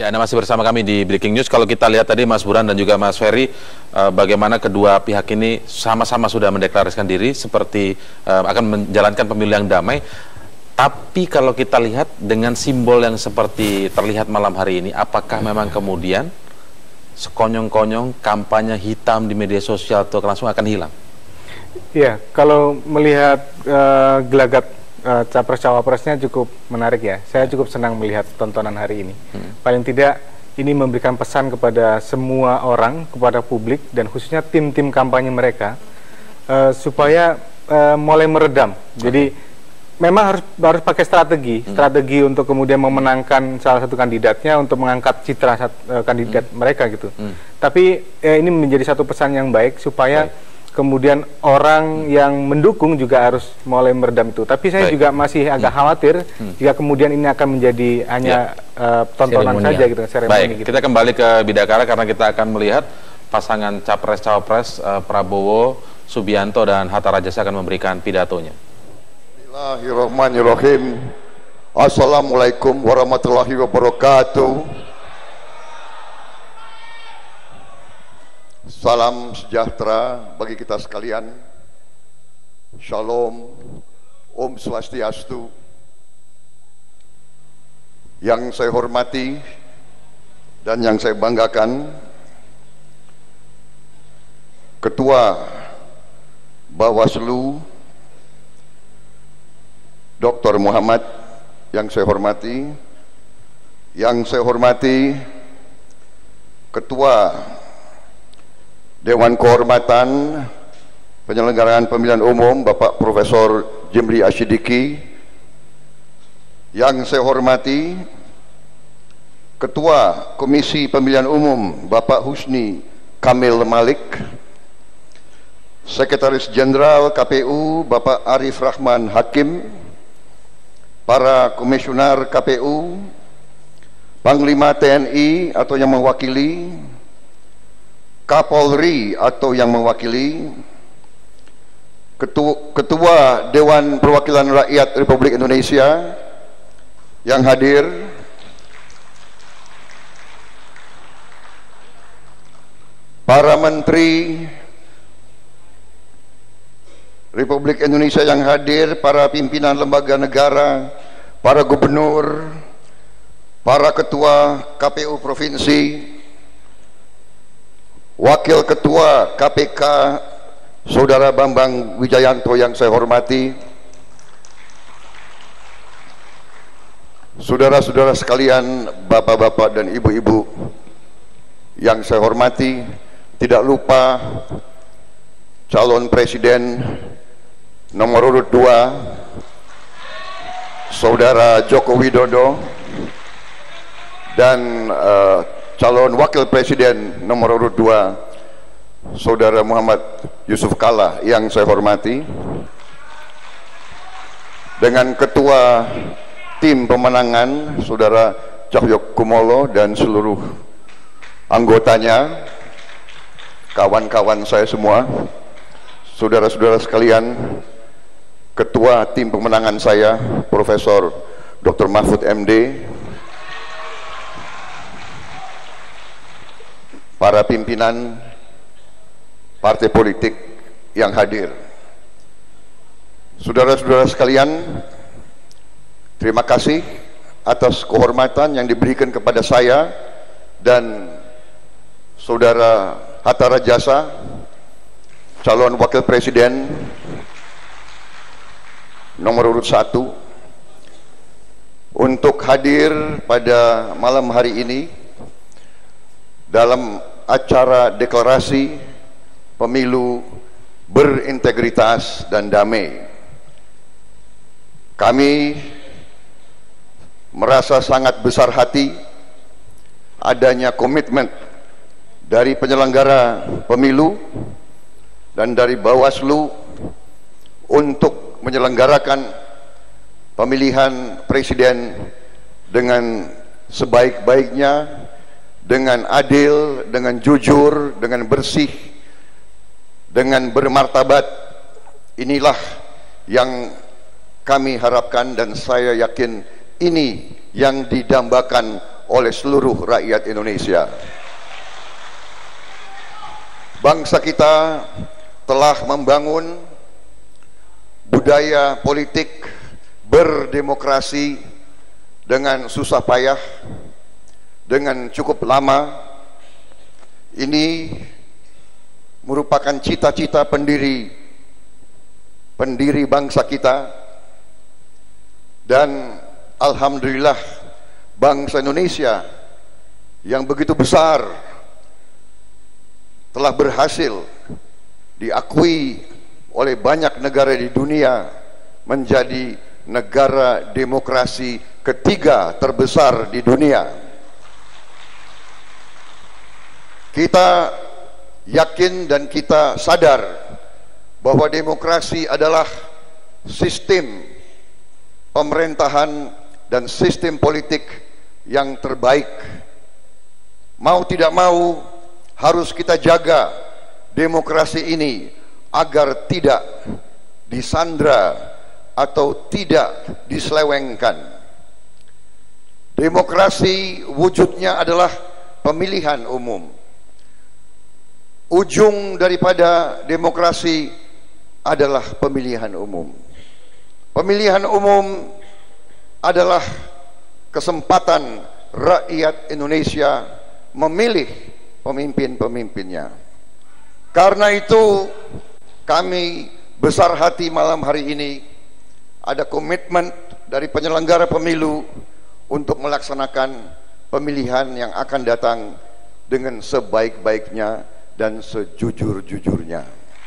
Ya, Anda masih bersama kami di Breaking News. Kalau kita lihat tadi Mas Burhan dan juga Mas Ferry, bagaimana kedua pihak ini sama-sama sudah mendeklarasikan diri seperti akan menjalankan pemilu yang damai. Tapi kalau kita lihat dengan simbol yang seperti terlihat malam hari ini, apakah memang kemudian sekonyong-konyong kampanye hitam di media sosial itu langsung akan hilang? Iya, kalau melihat gelagat capres-cawapresnya cukup menarik ya. Saya cukup senang melihat tontonan hari ini. Paling tidak ini memberikan pesan kepada semua orang, kepada publik dan khususnya tim-tim kampanye mereka supaya mulai meredam. Jadi memang harus pakai strategi untuk kemudian memenangkan salah satu kandidatnya, untuk mengangkat citra kandidat mereka gitu. Tapi ini menjadi satu pesan yang baik supaya kemudian orang yang mendukung juga harus mulai meredam itu. Tapi saya juga masih agak khawatir jika kemudian ini akan menjadi hanya tontonan saja gitu, seremoni. Baik, gitu. kita kembali ke Bidakara karena kita akan melihat pasangan capres-cawapres Prabowo Subianto dan Hatta Rajasa akan memberikan pidatonya. Bismillahirrahmanirrahim. Assalamualaikum warahmatullahi wabarakatuh. Salam sejahtera bagi kita sekalian. Shalom, Om Swastiastu. Yang saya hormati dan yang saya banggakan, Ketua Bawaslu Dr. Muhammad, yang saya hormati Ketua Dewan Kehormatan Penyelenggaraan Pemilihan Umum Bapak Profesor Jimri Asyidiki, yang saya hormati Ketua Komisi Pemilihan Umum Bapak Husni Kamil Malik, Sekretaris Jenderal KPU Bapak Arif Rahman Hakim, para komisioner KPU, Panglima TNI atau yang mewakili, Kapolri atau yang mewakili, Ketua Dewan Perwakilan Rakyat Republik Indonesia yang hadir, para Menteri Republik Indonesia yang hadir, para pimpinan lembaga negara, para gubernur, para ketua KPU Provinsi, Wakil Ketua KPK Saudara Bambang Wijayanto yang saya hormati, saudara-saudara sekalian, bapak-bapak dan ibu-ibu yang saya hormati, tidak lupa calon presiden nomor urut 2 Saudara Joko Widodo dan calon wakil presiden nomor urut 2 Saudara Muhammad Yusuf Kalla yang saya hormati, dengan ketua tim pemenangan Saudara Cahyokumolo dan seluruh anggotanya, kawan-kawan saya semua, saudara-saudara sekalian, ketua tim pemenangan saya Profesor Dr. Mahfud MD, para pimpinan partai politik yang hadir, saudara-saudara sekalian, terima kasih atas kehormatan yang diberikan kepada saya dan Saudara Hatta Rajasa, calon wakil presiden nomor urut 1, untuk hadir pada malam hari ini dalam acara deklarasi pemilu berintegritas dan damai. Kami merasa sangat besar hati adanya komitmen dari penyelenggara pemilu dan dari Bawaslu untuk menyelenggarakan pemilihan presiden dengan sebaik-baiknya, dengan adil, dengan jujur, dengan bersih, dengan bermartabat. Inilah yang kami harapkan dan saya yakin ini yang didambakan oleh seluruh rakyat Indonesia. Bangsa kita telah membangun budaya politik berdemokrasi dengan susah payah, dengan cukup lama. Ini merupakan cita-cita pendiri bangsa kita, dan alhamdulillah bangsa Indonesia yang begitu besar telah berhasil diakui oleh banyak negara di dunia menjadi negara demokrasi ketiga terbesar di dunia. Kita yakin dan kita sadar bahwa demokrasi adalah sistem pemerintahan dan sistem politik yang terbaik. Mau tidak mau harus kita jaga demokrasi ini agar tidak disandra atau tidak diselewengkan. Demokrasi wujudnya adalah pemilihan umum. Ujung daripada demokrasi adalah pemilihan umum. Pemilihan umum adalah kesempatan rakyat Indonesia memilih pemimpin-pemimpinnya. Karena itu kami besar hati malam hari ini ada komitmen dari penyelenggara pemilu untuk melaksanakan pemilihan yang akan datang dengan sebaik-baiknya dan sejujur-jujurnya.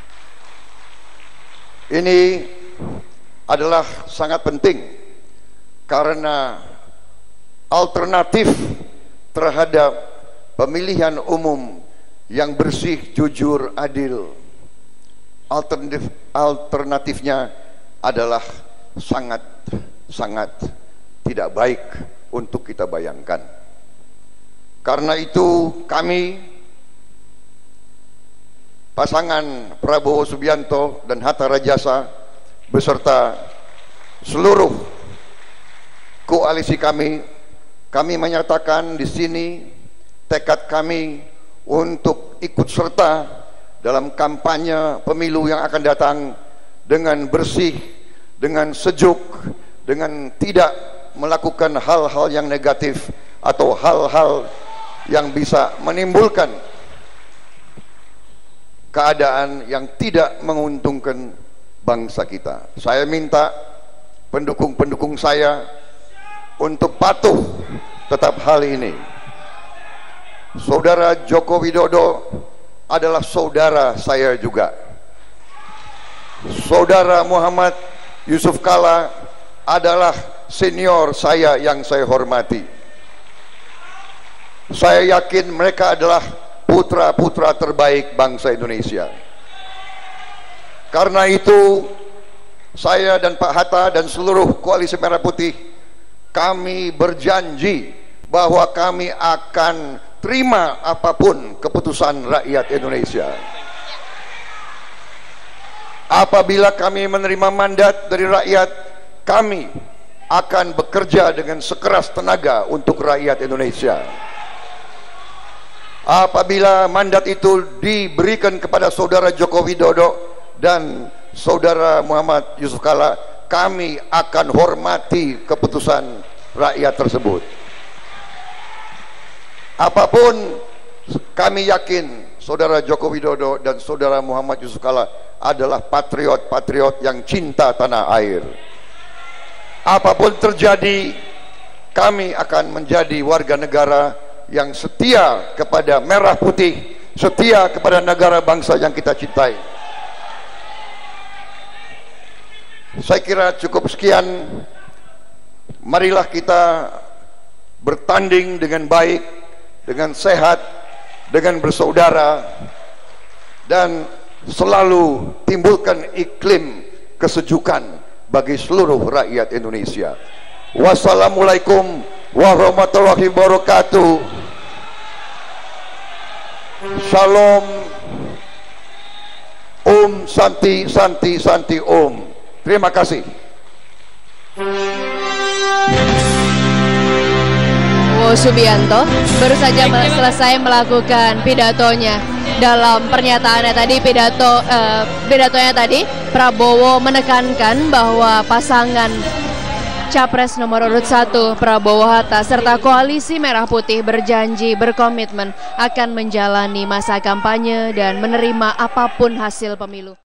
Ini adalah sangat penting karena alternatif terhadap pemilihan umum yang bersih, jujur, adil, alternatifnya adalah sangat tidak baik untuk kita bayangkan. Karena itu kami, pasangan Prabowo Subianto dan Hatta Rajasa beserta seluruh koalisi kami menyatakan di sini tekad kami untuk ikut serta dalam kampanye pemilu yang akan datang dengan bersih, dengan sejuk, dengan tidak melakukan hal-hal yang negatif atau hal-hal yang bisa menimbulkan keadaan yang tidak menguntungkan bangsa kita. Saya minta pendukung-pendukung saya untuk patuh tetap hal ini. Saudara Joko Widodo adalah saudara saya juga. Saudara Muhammad Yusuf Kalla adalah senior saya yang saya hormati. Saya yakin mereka adalah putra-putra terbaik bangsa Indonesia. Karena itu saya dan Pak Hatta dan seluruh Koalisi Merah Putih, kami berjanji bahwa kami akan terima apapun keputusan rakyat Indonesia. Apabila kami menerima mandat dari rakyat, kami akan bekerja dengan sekeras tenaga untuk rakyat Indonesia. Apabila mandat itu diberikan kepada saudara Joko Widodo dan saudara Muhammad Yusuf Kalla, kami akan hormati keputusan rakyat tersebut. Apapun, kami yakin saudara Joko Widodo dan saudara Muhammad Yusuf Kalla adalah patriot-patriot yang cinta tanah air. Apapun terjadi, kami akan menjadi warga negara yang setia kepada merah putih, setia kepada negara bangsa yang kita cintai. Saya kira cukup sekian. Marilah kita bertanding dengan baik, dengan sehat, dengan bersaudara, dan selalu timbulkan iklim kesejukan bagi seluruh rakyat Indonesia. Wassalamualaikum warahmatullahi wabarakatuh. Shalom. Om Santi Santi Santi Om. Terima kasih. Prabowo Subianto baru saja selesai melakukan pidatonya. Dalam pernyataannya tadi, pidatonya tadi, Prabowo menekankan bahwa pasangan Capres nomor urut 1 Prabowo Hatta serta Koalisi Merah Putih berjanji berkomitmen akan menjalani masa kampanye dan menerima apapun hasil pemilu.